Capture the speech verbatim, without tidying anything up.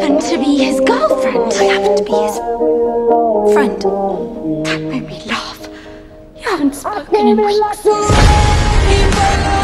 happen to be his girlfriend. I happen to be his friend. Don't make me laugh. You haven't spoken in weeks.